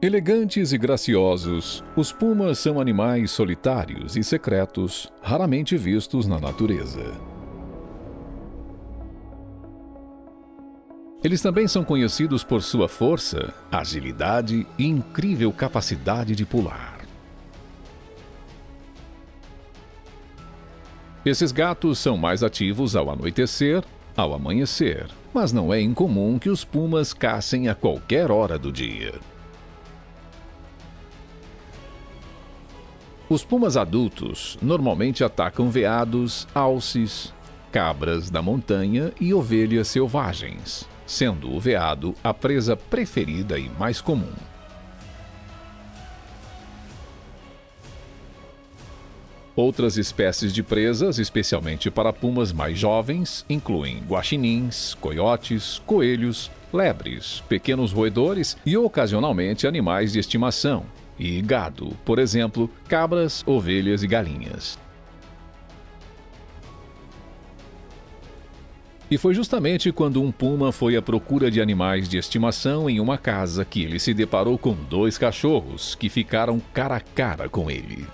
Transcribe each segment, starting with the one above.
Elegantes e graciosos, os pumas são animais solitários e secretos, raramente vistos na natureza. Eles também são conhecidos por sua força, agilidade e incrível capacidade de pular. Esses gatos são mais ativos ao anoitecer, ao amanhecer, mas não é incomum que os pumas caçem a qualquer hora do dia. Os pumas adultos normalmente atacam veados, alces, cabras da montanha e ovelhas selvagens, sendo o veado a presa preferida e mais comum. Outras espécies de presas, especialmente para pumas mais jovens, incluem guaxinins, coiotes, coelhos, lebres, pequenos roedores e ocasionalmente animais de estimação, e gado, por exemplo, cabras, ovelhas e galinhas. E foi justamente quando um puma foi à procura de animais de estimação em uma casa que ele se deparou com 2 cachorros que ficaram cara a cara com ele.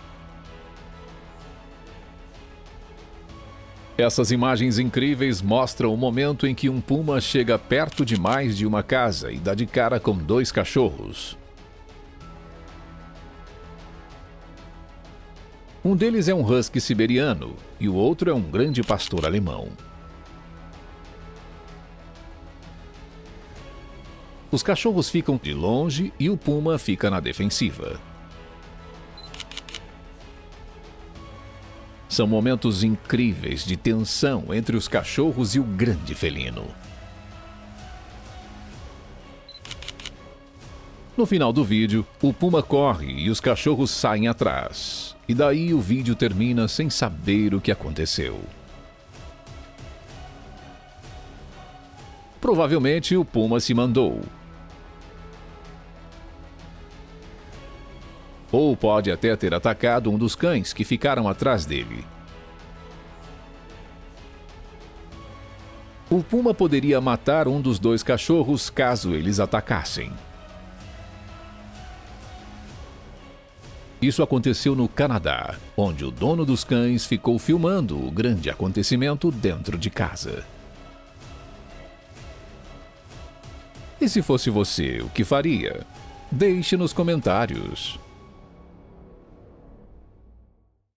Essas imagens incríveis mostram o momento em que um puma chega perto demais de uma casa e dá de cara com 2 cachorros. Um deles é um husky siberiano e o outro é um grande pastor alemão. Os cachorros ficam de longe e o puma fica na defensiva. São momentos incríveis de tensão entre os cachorros e o grande felino. No final do vídeo, o puma corre e os cachorros saem atrás. E daí o vídeo termina sem saber o que aconteceu. Provavelmente o puma se mandou. Ou pode até ter atacado um dos cães que ficaram atrás dele. O puma poderia matar um dos 2 cachorros caso eles atacassem. Isso aconteceu no Canadá, onde o dono dos cães ficou filmando o grande acontecimento dentro de casa. E se fosse você, o que faria? Deixe nos comentários.